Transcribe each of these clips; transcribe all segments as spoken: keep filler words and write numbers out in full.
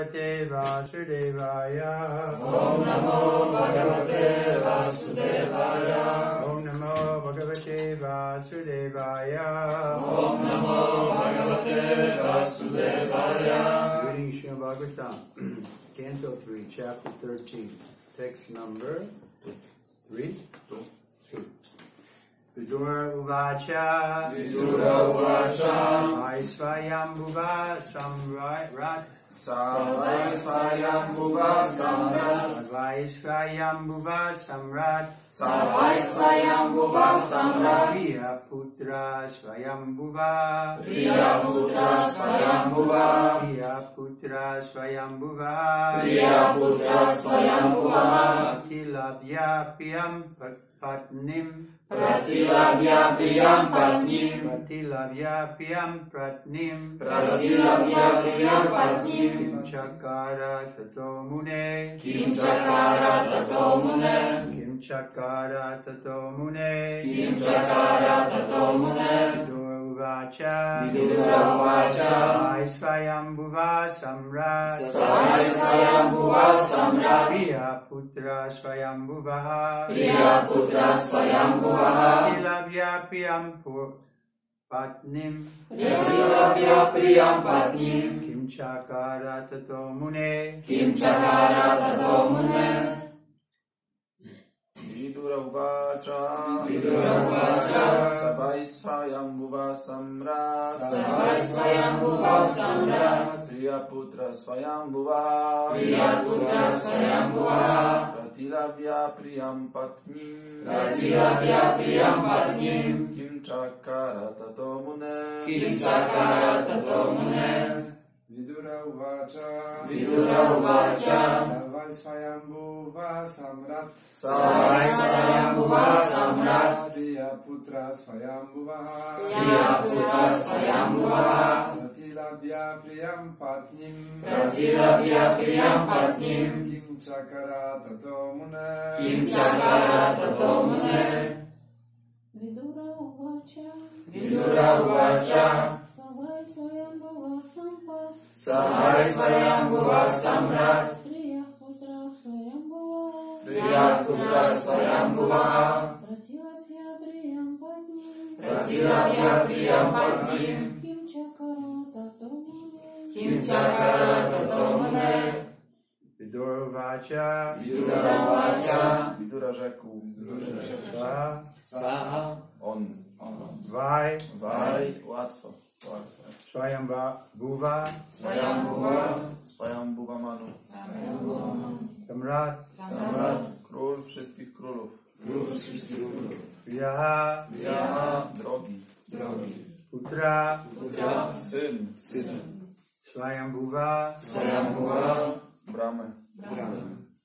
Bhagavate Vasudevaya. Om Namo Bhagavate Vasudevaya. Om Namo Bhagavate Vasudevaya. Om Namo Bhagavate Vasudevaya. Reading Srimad Bhagavatam, Canto three, Chapter thirteen, text number three? Two. Two. Vidura Uvacha. Vidura Uvacha. Vaisvayambhuva Samrat. Savaisvayambhuva Samrat. Vaisvayambhuva Samrat. Savaisvayambhuva Samrat. Priya Putra Svayambhuva. Priya Putra Svayambhuva. Priya Putra Svayambhuva. Priya Putra Svayambhuva. Pratilabhya Priyam Patnim. Pratilabhya Priyam Patnim. Pratilabhya Priyam Patnim. Pratilabhya Priyam Patnim. Kim Chakara Tato Mune. Kim Chakara Tato Mune. Kim Chakara Tato Mune. Kim Chakara Tato Mune. Vidura Uvacha. Vidura Uvacha. Vaisvayambhuva Samrat. Savaisvayambhuva Samrat. Priya Putra Svayambhuva. Priya Putra Svayambhuva. Pratilabhya Priyam Patnim. Pratilabhya Priyam Patnim. Kim Chakara Tato Mune. Kim Chakara Tato Mune. Vidura Uvacha. Vidura Uvacha. Savaisvayambhuva Samrat. Savaisvayambhuva Samrat. Priya Putra Svayambhuva. Priya Putra Svayambhuva. Pratilabhya Priyam Patnim. Pratilabhya Priyam Patnim. Kim Chakara Tato Mune. Kim Chakara Tato Mune. Vidura Uvacha. Vidura Uvacha. Savaisvayambhuva Samrat. Savaisvayambhuva Samrat. Priya Putra Svayambhuva. Priya Putra Svayambhuva. Pratilabhya Priyam Patnim. Pratilabhya Priyam Patnim. Kim Chakara Tato Mune. Kim Chakara Tato Mune. Vidura Uvacha. Vidura Uvacha. Savaisvayambhuva Samrat. Savaisvayambhuva Samrat. Priya Putra Svayambhuva. Priya Putra Svayambhuva. Pratilabhya Priyam Patnim. Pratilabhya Priyam Patnim. Kim Chakara Tato Mune. Kim Chakara Tato Mune. Vidura Uvacha. Vidura Uvacha. Vidura rzekł. Sva. Svaha. On. Vai. Waj. Łatwo. Łatwo. Svayambhuva Svayambhuva. Swayambhuva Manu. Samrat. Samrat. Król wszystkich królów. Król wszystkich królów. Priyaha Ja. Drogi. Drogi. Putra Putra. Syn. Syn. Svayambhuva Svayambhuva. Bramy. Brahma.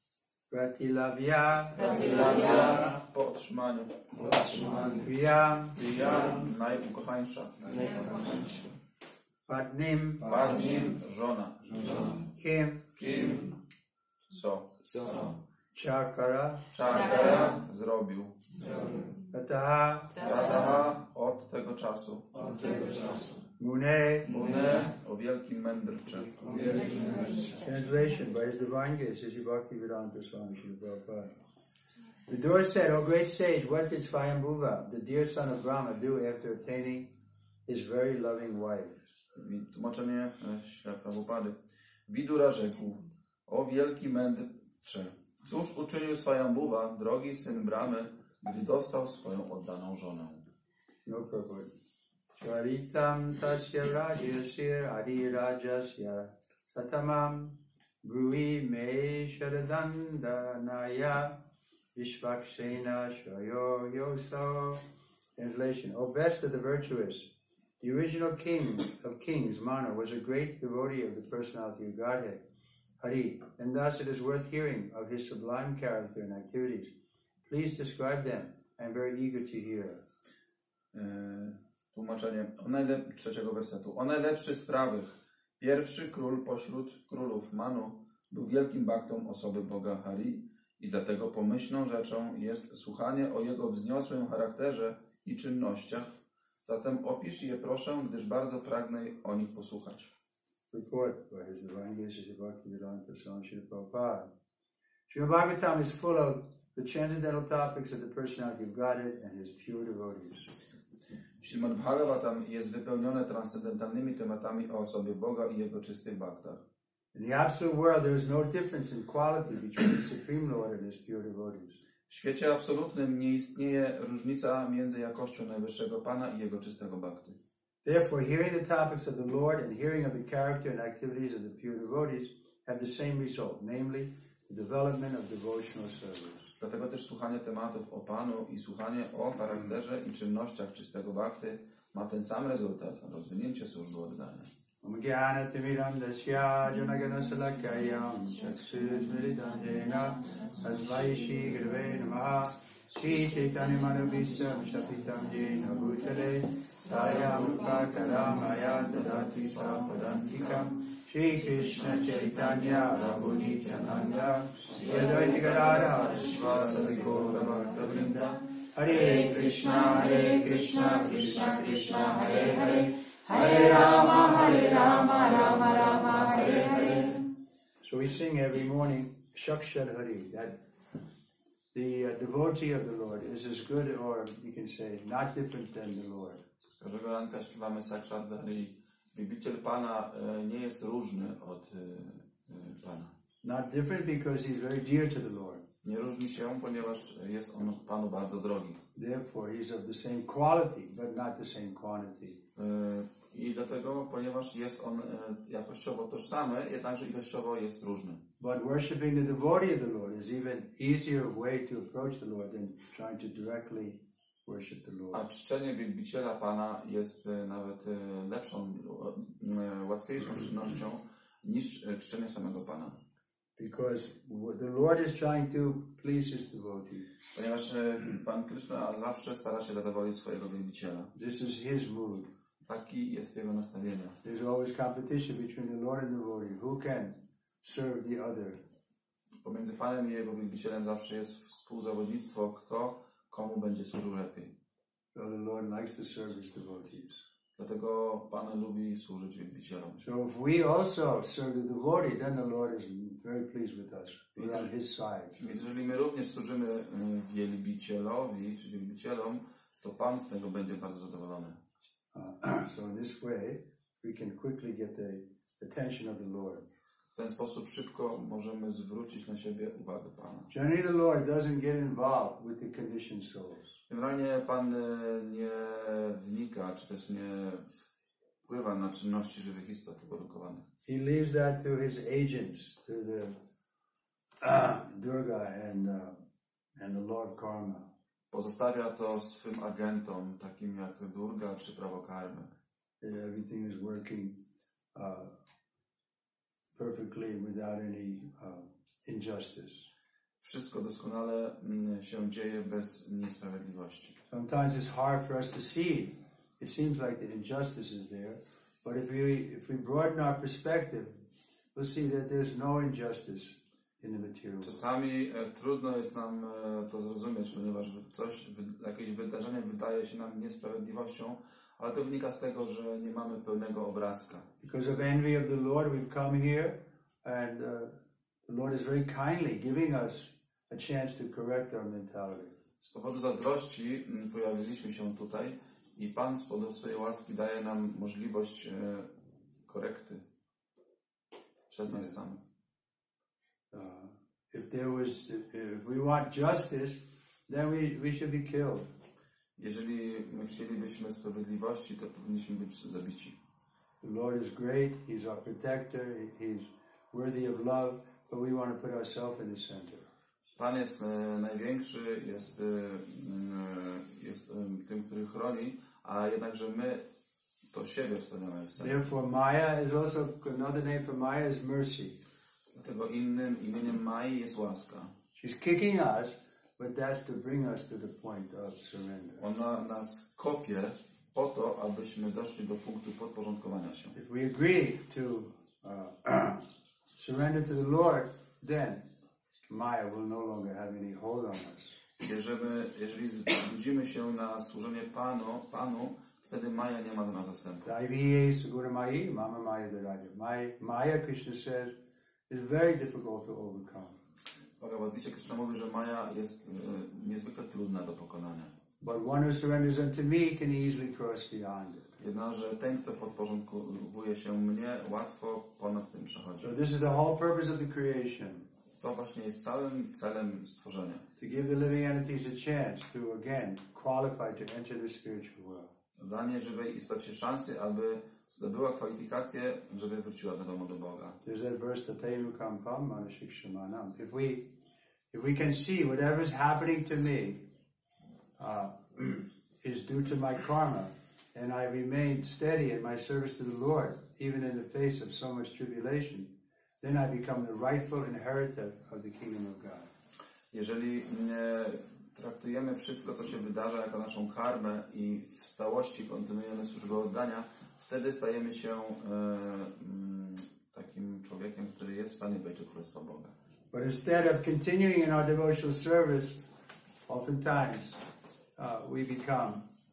Pratilabhya Pratilabhya. Po otrzymaniu. Otrzymany. Priyam Ja. Najukochańsza. Najkochańszy. Patnim Patnim. Żona. Żona. Kim Kim. Co? Co? Chakara Czakra zrobił. Zrobił. Tataha Tataha od tego czasu. Od tego czasu. Mune. Mune o wielkim mędrczy. Wielki mężczyzna. Translation by His Divine Grace, Sri Bhaktivedanta Swami Srila Prabhupada. Vidura said, O great sage, what did Svayambhuva, the dear son of Brahma, do after attaining his very loving wife? I tłumaczenie e, Śla Prabhupady. Vidura rzekł, o wielki mędrcze, cóż uczynił Swayambhuva, drogi syn Bramy, gdy dostał swoją oddaną żonę? No Prabhupada. Charitam tasya rajasya adi rajasya satamam brui me sharadandanaya vishvakshena shvayo yoso. Translation. O best of the virtuous, the original king of kings, Manu, was a great devotee of the personality of Godhead, Hari, and thus it is worth hearing of his sublime character and activities. Please describe them. I am very eager to hear. E, tłumaczenie o najlep- trzeciego wersetu. O najlepszy z prawych. Pierwszy król pośród królów Manu był wielkim baktą osoby Boga Hari i dlatego pomyślną rzeczą jest słuchanie o jego wzniosłym charakterze i czynnościach. Zatem opisz je proszę, gdyż bardzo pragnę o nich posłuchać. report by His Divine Grace Bhaktivedanta Swami Srila Prabhupada. Srimad Bhagavatam is full of the transcendental topics of the personality of Godhead and His pure devotees. Śrimad Bhagavatam jest wypełnione transcendentalnymi tematami o osobie Boga i Jego czystych baktach. In the absolute world, there is no difference in quality between the Supreme Lord and His pure devotees. W świecie absolutnym nie istnieje różnica między jakością Najwyższego Pana i Jego czystego bakty. Therefore, hearing the topics of the Lord and hearing of the character and activities of the pure devotees have the same result, namely the development of devotional service. Dlatego też słuchanie tematów o Panu i słuchanie o charakterze i czynnościach czystego bakty ma ten sam rezultat, rozwinięcie służby oddania. Om Gyanatimidam Dasya Janaganasalakayam Chakshusmritam Jena Asvaishi Grave Namaha Shri Chaitanya Manubhistam Shapitam Jena Bhutale Tayam Upakaramaya Dadati Sapadantikam Shri Krishna Chaitanya Prabhu Nityananda Shri Advaita Gadadhara Srivasadi Gaura Bhakta Vrinda Hare Krishna Hare Krishna Krishna Krishna Hare Hare Hare Rama Hare Rama Rama Rama Hare Hare. So we sing every morning Shakshad Hari, that the uh, devotee of the Lord is as good, or you can say not different than the Lord. Każdego ranka śpiewamy Sakshat Hari. Wielbiciel Pana e, nie jest różny od e, e, Pana. Not different because he's very dear to the Lord. Nie różni się, ponieważ jest on Panu bardzo drogi. Therefore he's of the same quality, but not the same quantity. E, I dlatego, ponieważ jest on e, jakościowo tożsamy, jednakże ilościowo jest różny. But worshiping the devotee of the Lord is even easier way to approach the Lord than trying to directly worship the Lord. A czczenie wielbiciela Pana jest e, nawet e, lepszą, e, łatwiejszą czynnością niż e, czczenie samego Pana. Because the Lord is trying to please His devotee. Ponieważ e, Pan Krishna zawsze stara się zadowolić swojego wielbiciela. This is His mood. Taki jest jego nastawienie. There's always competition between the Lord and the devotee. Who can serve the other? Pomiędzy Panem i jego wielbicielem zawsze jest współzawodnictwo, kto komu będzie służył lepiej. So the Lord likes to serve His devotees. Dlatego Pan lubi służyć wielbicielom. So if we also serve the devotee, then the Lord is very pleased with us. We're on His side. Więc jeżeli my również służymy y, wielbicielowi czy wielbicielom, to Pan z tego będzie bardzo zadowolony. Uh, so in this way, we can quickly get the attention of the Lord. W ten sposób szybko możemy zwrócić na siebie uwagę Pana. Generally, the Lord doesn't get involved with the conditioned souls. Generalnie Pan y, nie wnika, czy też nie wpływa na czynności żywych istot uwarunkowanych. He leaves that to His agents, to the uh, Durga and uh, and the Lord Karma. Pozostawia to swym agentom, takim jak Durga czy prawo karmy. Everything is working uh, perfectly without any uh, injustice. Wszystko doskonale mm, się dzieje bez niesprawiedliwości. Sometimes it's hard for us to see. It seems like the injustice is there, but if we if we broaden our perspective, we'll see that there's no injustice in the material world. Czasami e, trudno jest nam e, to zrozumieć, ponieważ coś, wy, jakieś wydarzenie wydaje się nam niesprawiedliwością, ale to wynika z tego, że nie mamy pełnego obrazka. Because of envy of the Lord, we've come here, and uh, the Lord is very kindly giving us a chance to correct our mentality. Z powodu zazdrości m, pojawiliśmy się tutaj i Pan z powodu swojej łaski daje nam możliwość e, korekty przez nas samych. Uh, if there was, if we want justice, then we, we should be killed. Jeżeli my chcielibyśmy sprawiedliwości, to powinniśmy być zabici. The Lord is great, He's our protector, He's worthy of love, but we want to put ourselves in the center. Pan jest e, największy, jest, e, jest e, tym, który chroni, a jednakże my to siebie wstawiamy w centrum. Therefore, Maya is also, another name for Maya is mercy. Dlatego innym imieniem Mai jest łaska. She's kicking us, but that's to bring us to the point of surrender. Ona nas kopie po to, abyśmy doszli do punktu podporządkowania się. If we agree to uh, surrender to the Lord, then Maya will no longer have any hold on us. Jeżeli, jeżeli zgodzimy się na służenie Panu, Panu, wtedy Maja nie ma dla nas zastępu. Daiviye Sugura Mai, Mama Maya Daraja. Maya, Maya, Krishna says, is very difficult to overcome. W Bhagavad Gita Krishna mówi, że Maja jest y, niezwykle trudna do pokonania. But one who surrenders unto me can easily cross beyond it. Jednakże ten, kto podporządkowuje się mnie, łatwo ponad tym przechodzi. So this is the whole purpose of the creation. To właśnie jest całym celem stworzenia. To give the living entities a chance to, again, qualify to enter the spiritual world. Danie żywej istocie szansy, aby zdobyła kwalifikację, żeby wróciła wiadomo do Boga. There's that verse, Tatenu Kam Kam Manashikshamanam. If we, if we can see whatever's happening to me uh, is due to my karma, and I remain steady in my service to the Lord, even in the face of so much tribulation, then I become the rightful inheritor of the kingdom of God. Jeżeli nie traktujemy wszystko, co się wydarza, jako naszą karmę i w stałości kontynuujemy służbę oddania, wtedy stajemy się e, mm, takim człowiekiem, który jest w stanie wejść do Królestwa Boga. But instead of continuing in our devotional service, oftentimes uh, we become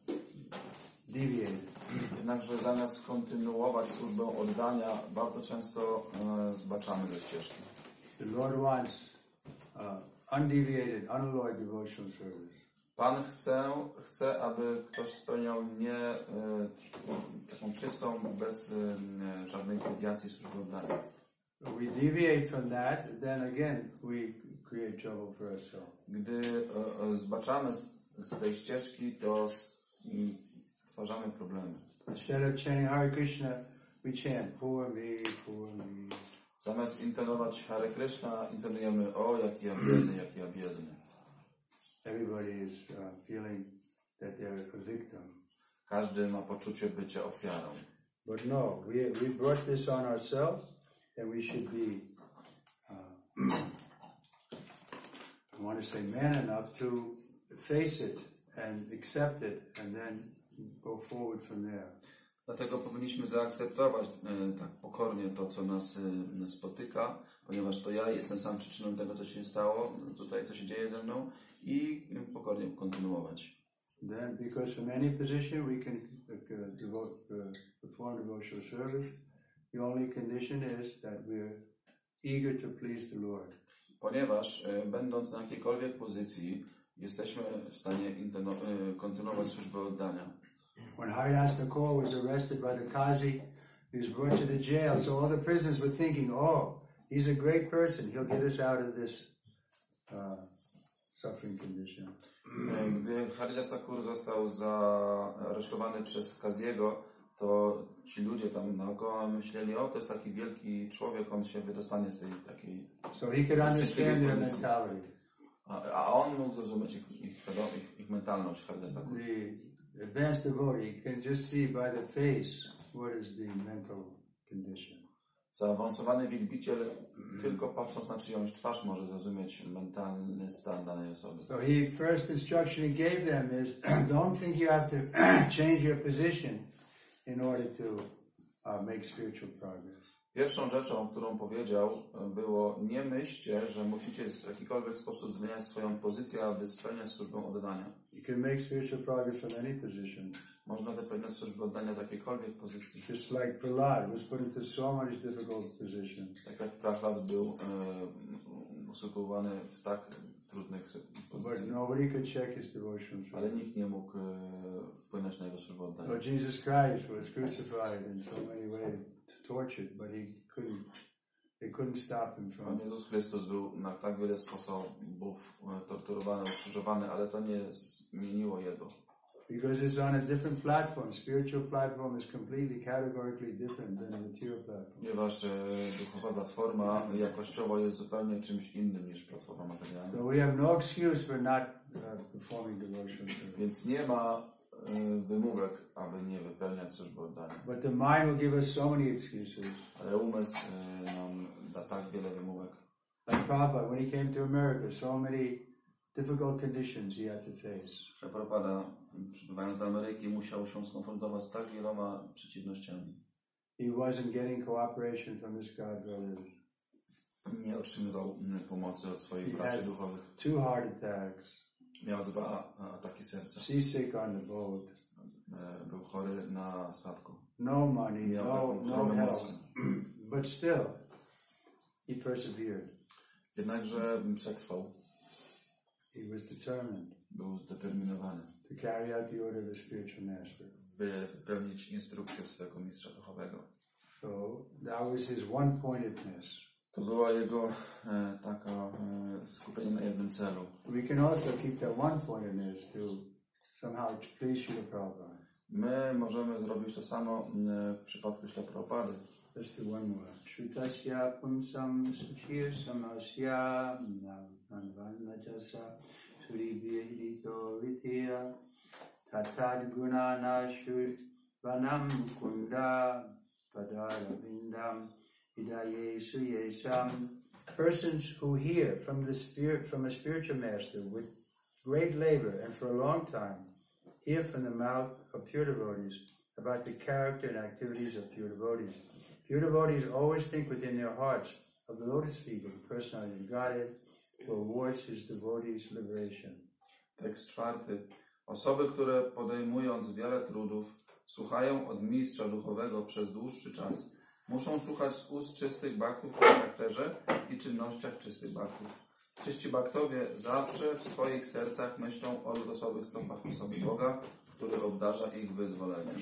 deviated. Jednakże zamiast kontynuować służbę oddania, bardzo często e, zbaczamy ze ścieżki. The Lord wants uh, undeviated, unalloyed devotional service. Pan chce, chce, aby ktoś spełniał nie e, taką czystą, bez e, żadnej dewiacji służbę oddania. We deviate from that, then again we create trouble for ourselves. Gdy e, e, zbaczamy z, z tej ścieżki, to s, i stwarzamy problemy. Instead of chanting Hare Krishna, we chant poor me, poor me. Zamiast intonować Hare Krishna, intonujemy o, jaki ja biedny, jaki ja biedny. Everybody is uh, feeling that they're a victim. Każdy ma poczucie bycia ofiarą. But no, we, we brought this on ourselves, and we should be, uh, I want to say, man enough to face it and accept it, and then go forward from there. Dlatego powinniśmy zaakceptować e, tak pokornie to, co nas e, spotyka, ponieważ to ja jestem sam przyczyną tego, co się stało, tutaj, co się dzieje ze mną, i pokornie kontynuować. Then, because from any position we can uh, devote, uh, perform devotional service, the only condition is that we're eager to please the Lord. Ponieważ e, będąc na jakiejkolwiek pozycji, jesteśmy w stanie intono- e, kontynuować służbę oddania. When Haridas Thakur was arrested by the Qazi, he was brought to the jail, so all the prisoners were thinking, oh, he's a great person, he'll get us out of this uh, suffering condition. Gdy Haridas Thakur został zaaresztowany przez Kaziego, to ci ludzie tam naokoło myśleli, o, to jest taki wielki człowiek, on się wydostanie z tej takiej... So he could understand their mentality. A, a on mógł zrozumieć ich, ich, świadom- ich, ich mentalność, Haridas Thakur. The advanced devotee can just see by the face what is the mental condition. Zaawansowany wielbiciel tylko patrząc na czyjąś twarz może zrozumieć mentalny stan danej osoby. So he first instruction he gave them is don't think you have to change your position in order to uh, make spiritual progress. Pierwszą rzeczą, którą powiedział, było nie myślcie, że musicie w jakikolwiek sposób zmieniać swoją pozycję, aby spełniać służbę oddania. You can make spiritual progress from any position. Można wypełniać służbę oddania z jakiejkolwiek pozycji. Just like Prahlad was put into so much difficult positions. Tak jak Prahlad był e, usytuowany w tak trudnych But pozycjach, nobody could check his devotion. ale nikt nie mógł e, wpłynąć na jego służbę oddania. Lord Jesus Christ was crucified in so many ways, tortured, but he couldn't, they couldn't stop him Pan from Jezus Chrystus był na tak wiele sposobów e, torturowany, ukrzyżowany, ale to nie zmieniło Jego. because it's on a different platform. Spiritual platform is completely categorically different than the material platform. Ponieważ e, duchowa platforma jakościowo jest zupełnie czymś innym niż platforma materialna. So we have no excuse for not uh, performing devotional service. Więc nie ma e, wymówek, aby nie wypełniać służby oddania. But the mind will give us so many excuses. Ale umysł e, nam da tak wiele wymówek. Like Prabhupada, when he came to America, so many difficult conditions he had to face. Prabhupada, przybywając do Ameryki, musiał się skonfrontować z tak wieloma przeciwnościami. He wasn't getting cooperation from his God brothers. Nie otrzymywał mm, pomocy od swoich He braci had duchowych. two heart attacks, Miał dwa a, ataki serca. seasick on the boat. e, był chory na statku. No money, Miał no, taką no chorobę health. morską. But still, he persevered. Jednakże przetrwał, He was determined był zdeterminowany, to carry out the order of the spiritual master. by wypełnić instrukcję swojego mistrza duchowego. So that was his one-pointedness. To była jego e, taka e, skupienie na jednym celu. We can also keep that one-pointedness to somehow please Srila Prabhupada. My możemy zrobić to samo e, w przypadku Śla Prabhupady. Let's do one more. Shrutasya pumsam suchir samasya nanvanajasa suribhyahidito vidya tatad gunana shurvanam mukunda padarabindam hidaye suyesam. Persons who hear from the spirit, from a spiritual master with great labor and for a long time, hear from the mouth of pure devotees about the character and activities of pure devotees. Pure devotees always think within their hearts of the lotus feet of the personality of Godhead who awards his devotees liberation. Tekst czwarty. Osoby, które podejmując wiele trudów, słuchają od mistrza duchowego przez dłuższy czas, muszą słuchać z ust czystych baktów o charakterze i czynnościach czystych baktów. Czyści baktowie zawsze w swoich sercach myślą o losowych stopach osoby Boga, który obdarza ich wyzwoleniem.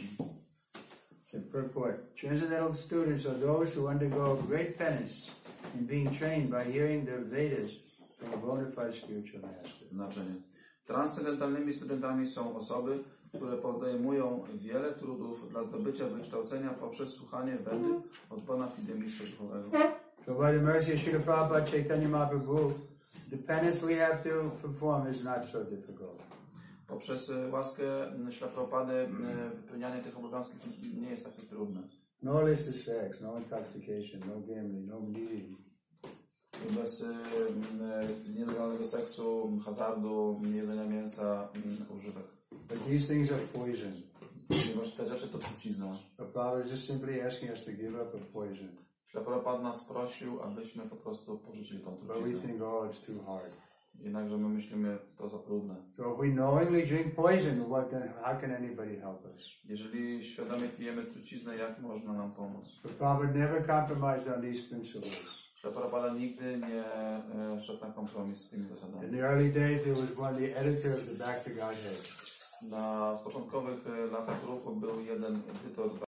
The purport. Transcendental students are those who undergo great penance in being trained by hearing the Vedas from a bona fide spiritual master. Znaczenie. Transcendentalnymi studentami są osoby, które podejmują wiele trudów dla zdobycia wykształcenia poprzez słuchanie Vedy od bona fide mistrza duchowego. So by the mercy of Srila Prabhupada Chaitanya Mahaprabhu, the penance we have to perform is not so difficult. Poprzez e, łaskę Śla Prabhupady e, wypełnianie tych obowiązków nie jest takie trudne. No illicit sex, no intoxication, no gambling, no nudity. Bez e, e, nielegalnego seksu, hazardu, jedzenia mięsa, m, używek. But these things are poison. Ponieważ te rzeczy to trucizna. Prabhupada is just simply asking us to give up the poison. Śla Prabhupada nas prosił, abyśmy po prostu porzucili tą But we truciznę. think, oh, it's too hard. Jednakże my myślimy, to za trudne. So if we knowingly drink poison, what then, how can anybody help us? Jeżeli świadomie pijemy truciznę, jak można nam pomóc? But Prabhupada never compromised on these principles. Śla Prabhupada nigdy nie e, szedł na kompromis z tymi In zasadami. the early days, there was one, the editor of the Back to Godhead. Na początkowych e, latach ruchu był jeden edytor